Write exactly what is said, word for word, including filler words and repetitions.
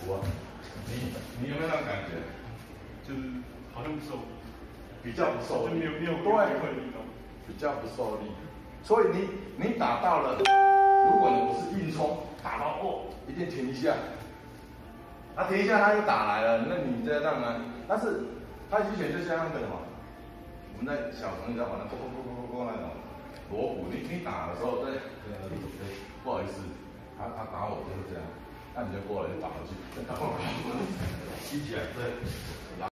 服啊。你你有没有那种感觉？ 就是好像不受， 比较不受力， 就没有没有对， 会力道， 比较不受力。所以你你打到了，如果你不是硬冲，打到哦，一定停一下。他、啊、停一下，他又打来了，那你这样呢？但是太极拳就像那个什么，我们在小时候你知道玩那啵啵啵啵啵那种锣鼓，你你打的时候，对，呃，不好意思，他他打我就是这样，那你就过来就打回去，再打我，吸起来，对，然后。